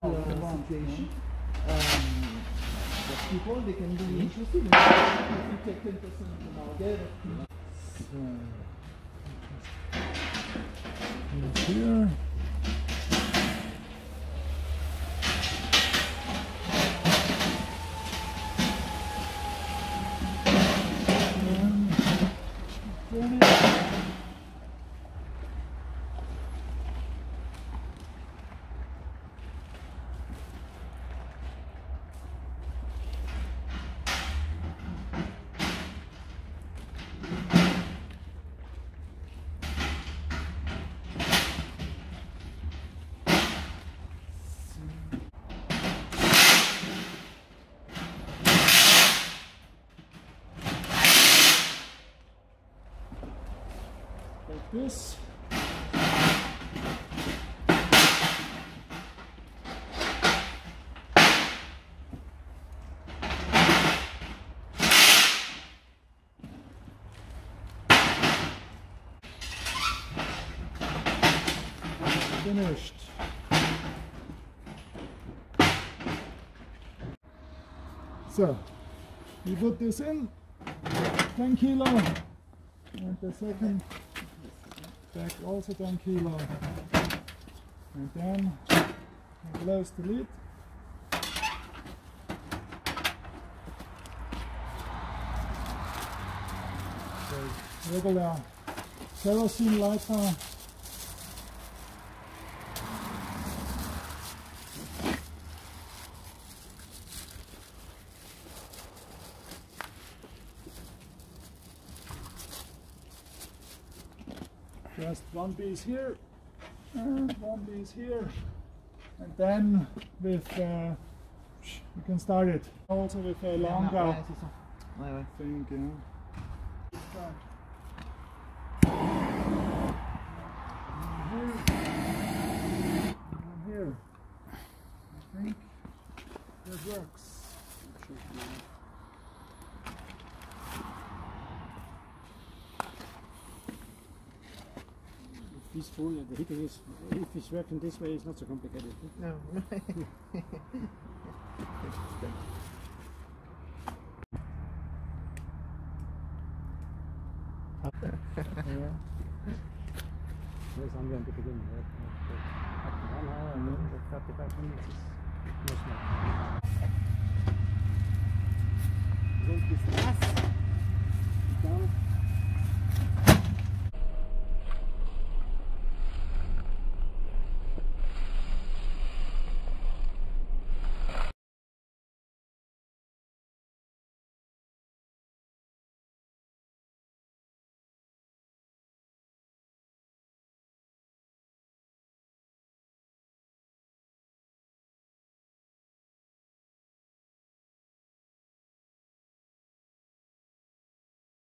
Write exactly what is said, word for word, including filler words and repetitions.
situation. Um, the people, they can be interested in it. If you take ten percent of the market. So, here. Like this. Finished. So, we put this in, ten kilo, and the second back also ten kilo, and then close the lid. So regular kerosene lighter. Just one piece here and one piece here, and then with uh, you can start it also with a longer thing, you know. Start. And here, and here. I think that works. This foil, the heating is, if it's working this way, it's not so complicated. No. Yeah. Yes, I'm going to begin. After one hour and then thirty-five minutes is no smoke. Don't be fast.